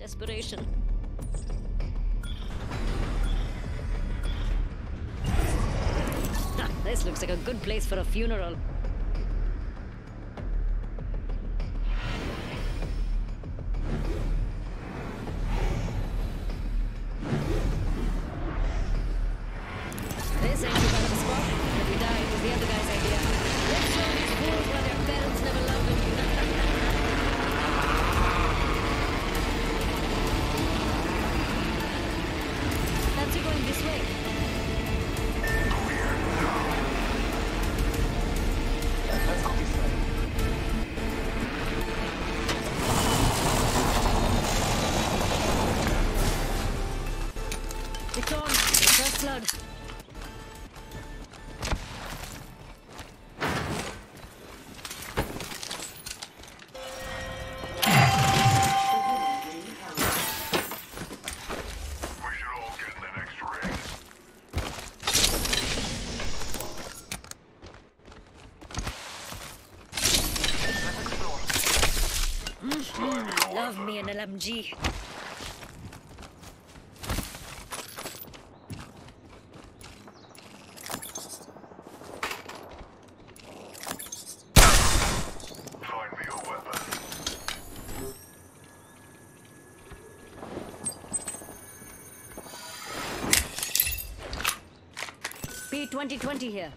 Desperation. This looks like a good place for a funeral. This ain't too bad of a spot. If we die, it was the other guy's idea. Let's show these fools why their parents never loved them. Fancy going this way? Let's go this way. It's on. First blood. Love me an LMG. Find me a weapon. P2020 here.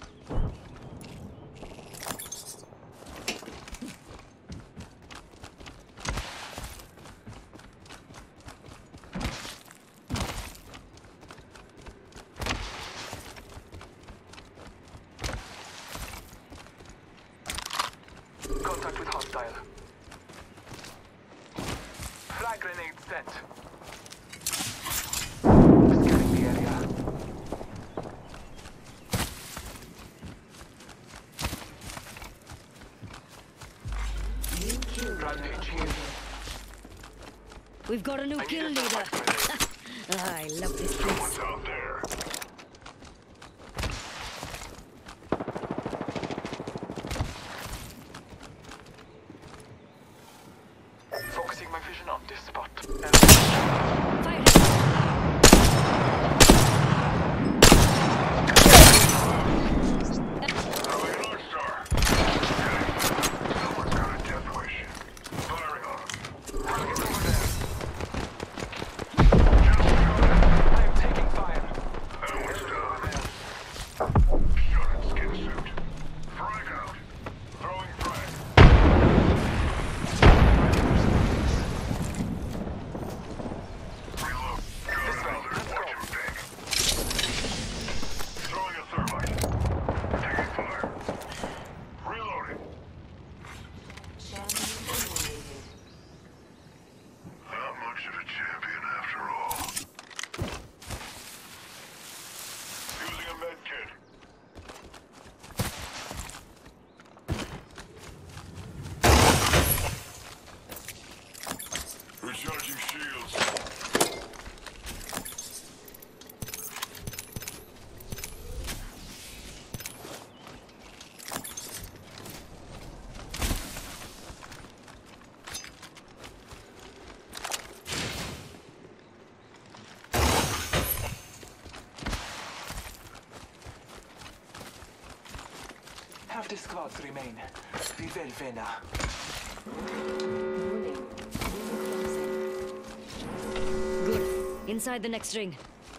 Contact with hostile. Flag grenade set. Scanning the area. Rampage here. We've got a new kill leader. I love this place. What's out there? Focusing my vision on this spot. Fire! Throwing North Star. Someone's got a death wish. Firing on him. Target over there. I am taking fire. That one's down. Shot at skin suit. Frag out. Throwing frag. Reload. Got another. Watch him big. Throwing a thermite. Taking fire. Reloading. Not much of a champion after all. Using a med kit. Recharging shields. Half the squads remain. Vivel Vena. Good. Inside the next ring.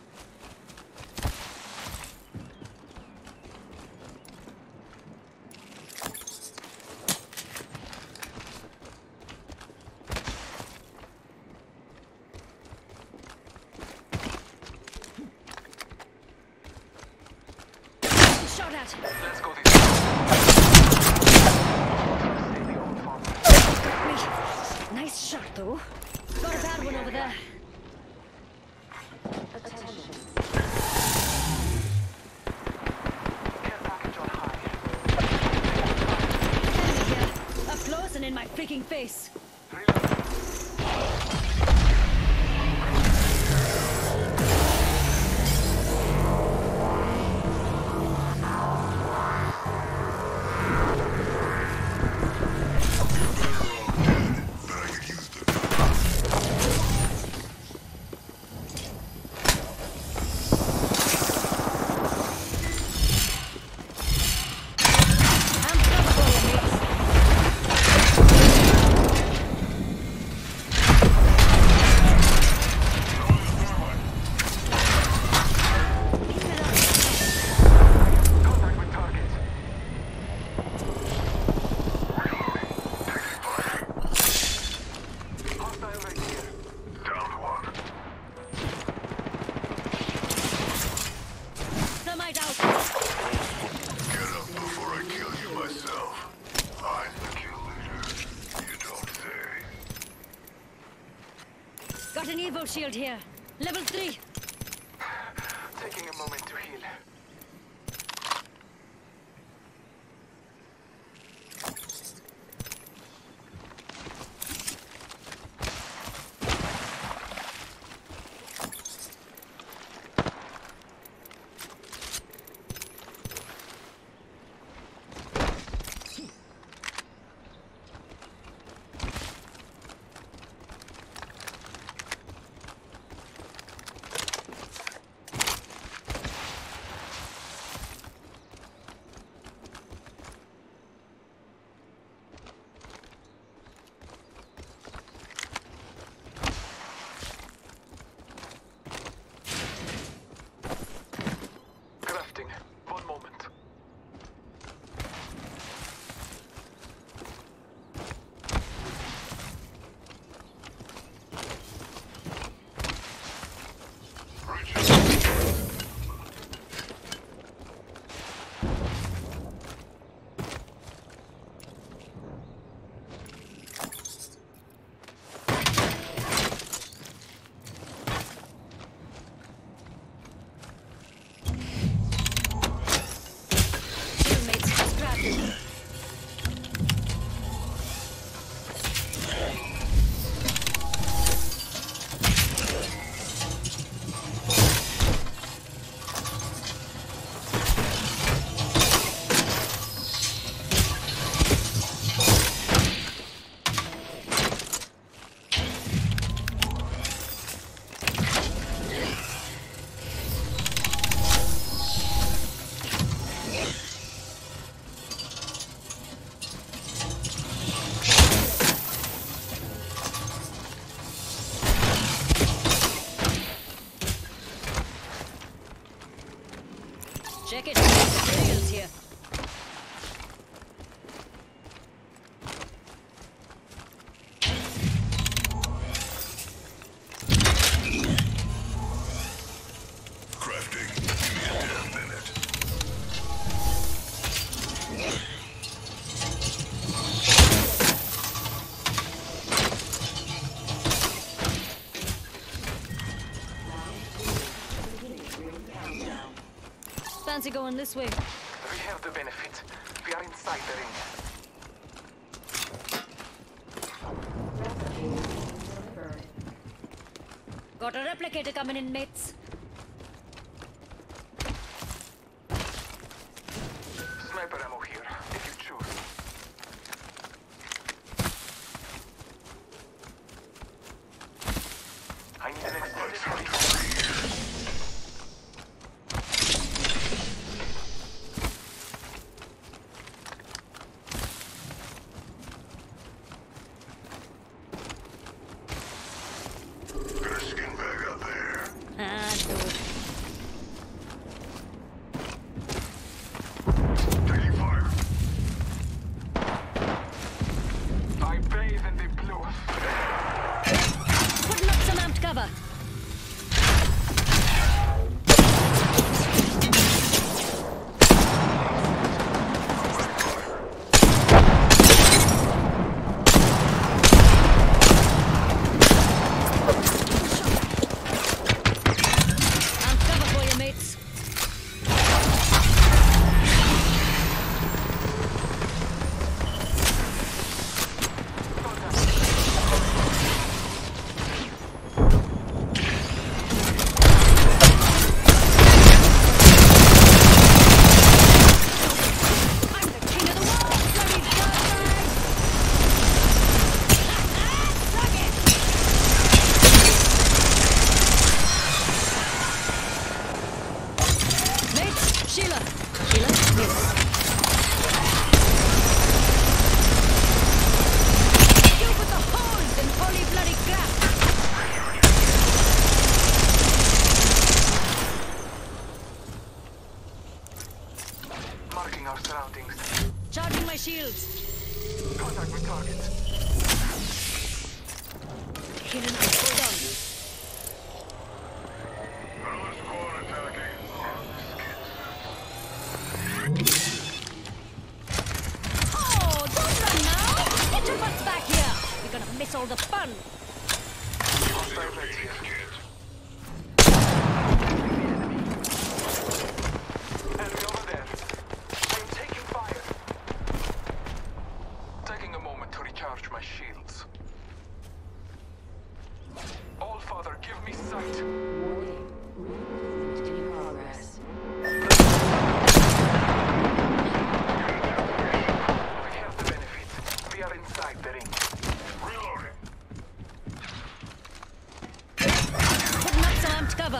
Shot at! Let's go this way. Stay the old farm. Nice shot, though. Got a bad one over there. Care package on high. Enemy here. Up close and in my freaking face. But I could use the Got an Evo shield here. Level 3. Taking a moment to heal. One moment. Check it. Materials here. Crafting. Give me a damn minute. Fancy going this way. We have the benefit. We are inside the ring. Got a replicator coming in, mates. Sniper ammo here, if you choose. I need an explosive rifle. Got a skin bag out there. Ah, dude. Taking fire. I bathe in the blue. Putting up some amped cover. Amped cover for you, mates. I'm the king of the world, bloody dirtbag! Suck it! Mates, Sheila. Sheila, yes. You put the holes in holy bloody crap! Marking our surroundings. Charging my shields. Contact with target. Hidden, hold on. Another squad attacking. Oh, don't run now! Get your butts back here! You're gonna miss all the fun! Biomed here. Enemy over there. I'm taking fire. Taking a moment to recharge my shields. All Father, give me sight. Warning. In progress. We have the benefit. We are inside the ring. Reloading. Putting up some amped cover.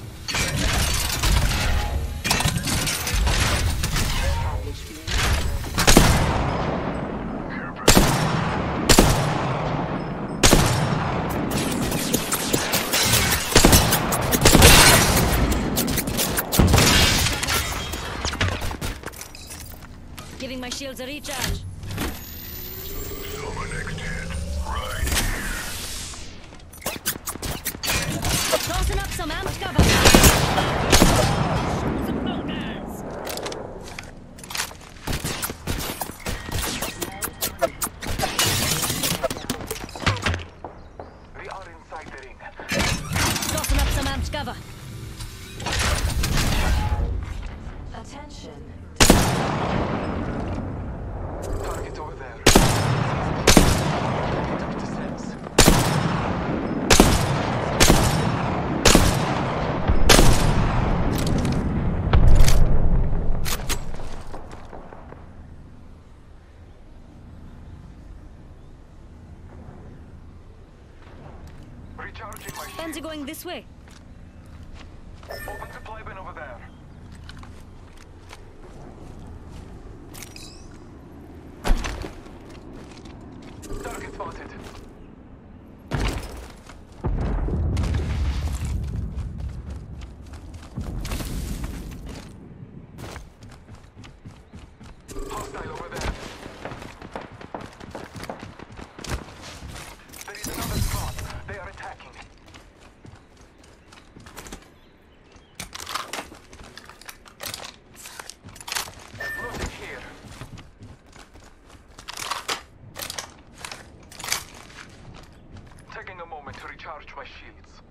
Giving my shields a recharge. So my next hit. Right here. Tossing up some amped cover. We are inside the ring. Tossing up some amped cover. Attention. Target over there. Took the sense. Recharging my Fans are shield. going this way. Open supply bin over there. Target spotted. Hostile over there. There is another squad. They are attacking. Losing here. Taking a moment to recharge my shields.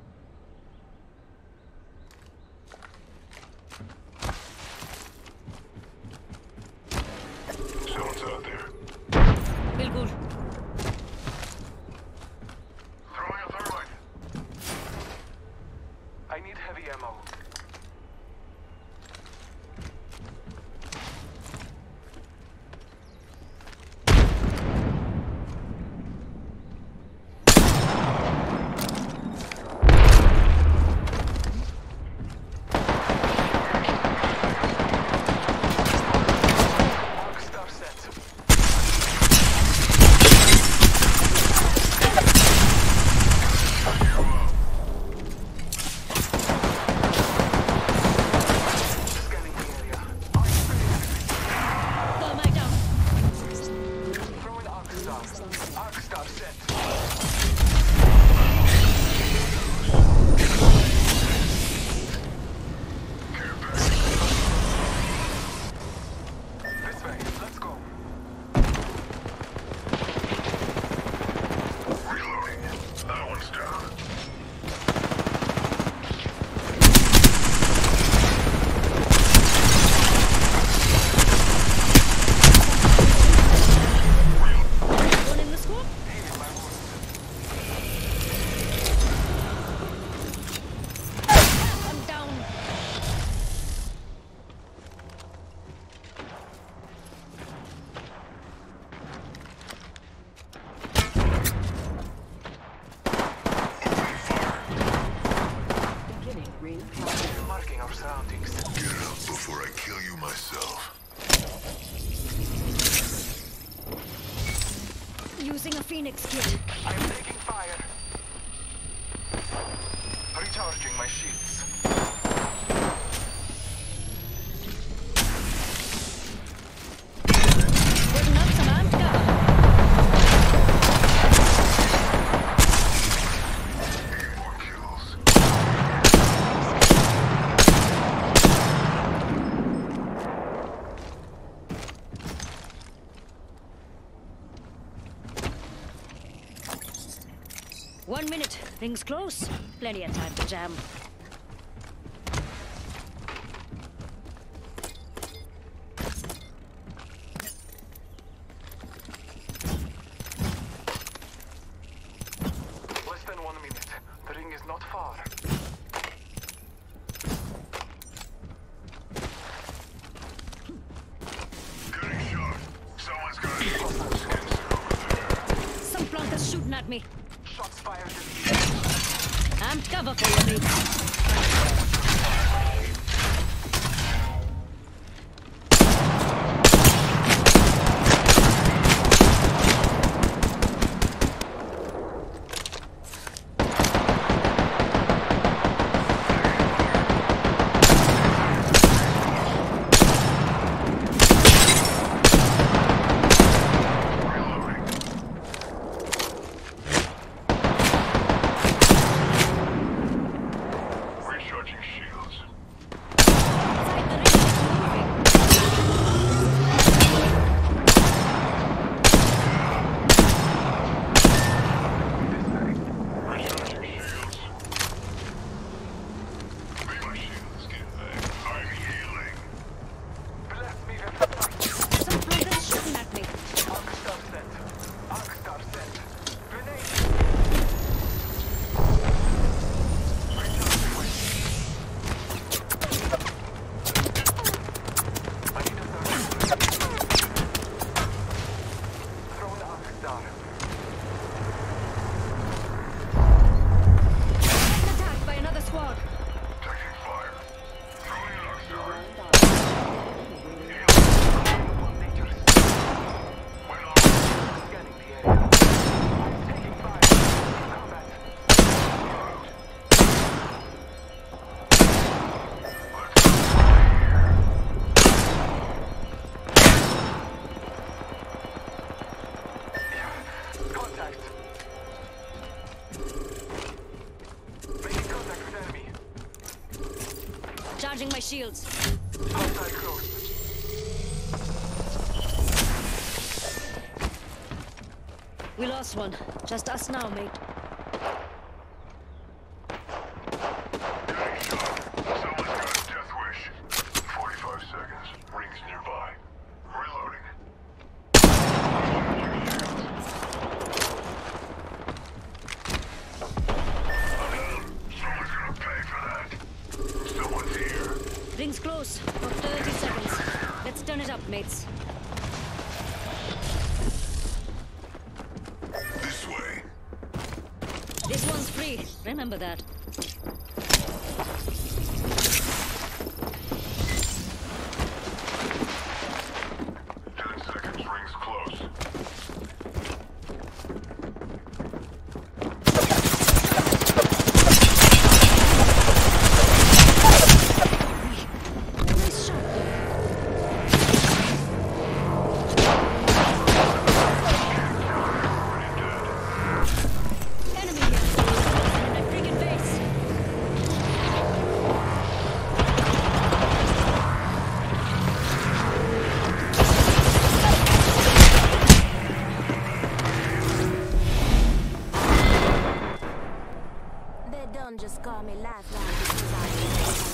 Someone's out there. Feel good. Throwing a thermite. I need heavy ammo. Arcstar set. Scanning the area. Thermite down. Throwing Arcstar. Arcstar set. This way. Let's go. Reloading. That one's down. One in the squad. Healing my wounds. I'm down. Beginning ring countdown. Marking our surroundings. Get up before I kill you myself. Using a phoenix kill. I am taking fire. Recharging my shields. Putting up some amped cover. Need more kills. 1 minute. Things close. Plenty of time to jam. Less than 1 minute. The ring is not far. Getting shot. Someone's got a Some flunkers shooting at me. Shots fired. I'm cover for you, mate. recharging shields. Recharging shields. Leave my shields, get back. I'm healing. Bless me with the light. Some flunkers shooting at me. Arcstar sent. Arcstar sent. Grenade. Recharging way. I need a third. Throw an Arcstar. Attacked by another squad. Taking fire. Throwing an auxiliary. Upon nature's Went on. scanning the area. I'm taking fire. Combat. Contact. Making contact with enemy. Charging my shields. Hostile close. We lost one. Just us now, mate. Getting shot. Someone's got a death wish. 45 seconds. Rings nearby. Reloading. Recharging shields. I'm down. Someone's gonna pay for that. Someone's here. Rings close. For 30 seconds. Let's turn it up, mates. This way. This one's free. Remember that. Seconds. Rings close. Nice shot, though. Enemy here. In my friggin' face. They don't just call me Lifeline because I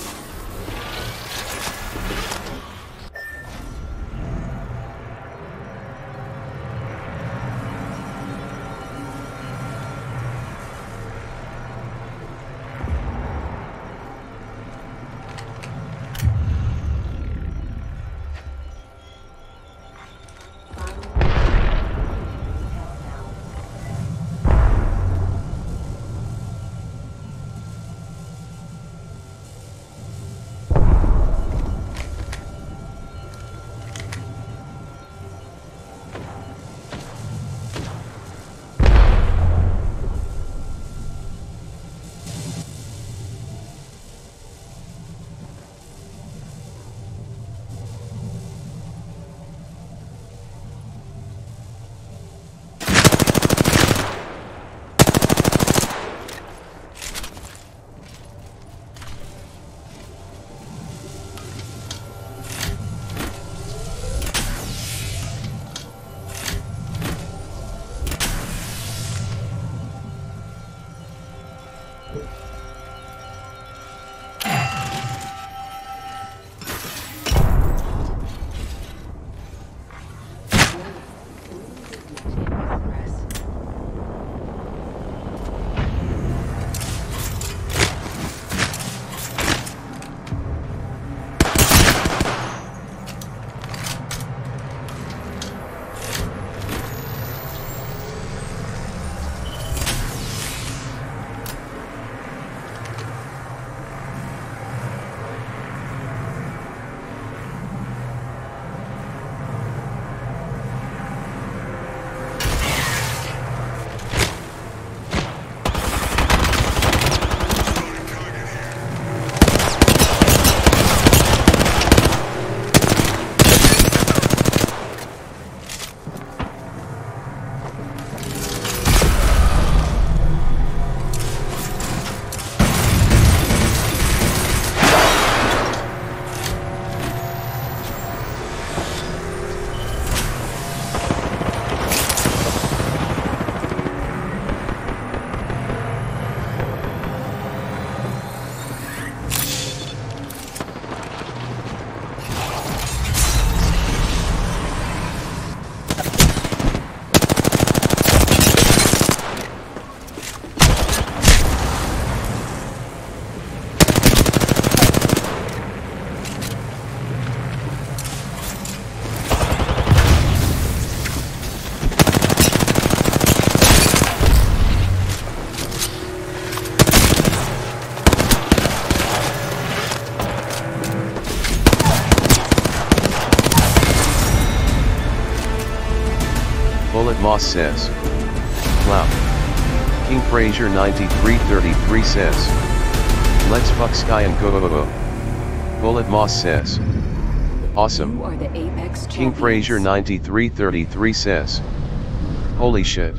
Moss says. Clout. King Fraser 9333 says. Let's fuck Sky and go. Bullet Moss says. Awesome. You are the Apex King champions. Fraser 9333 says. Holy shit.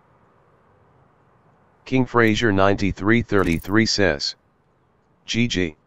King Fraser 9333 says. GG.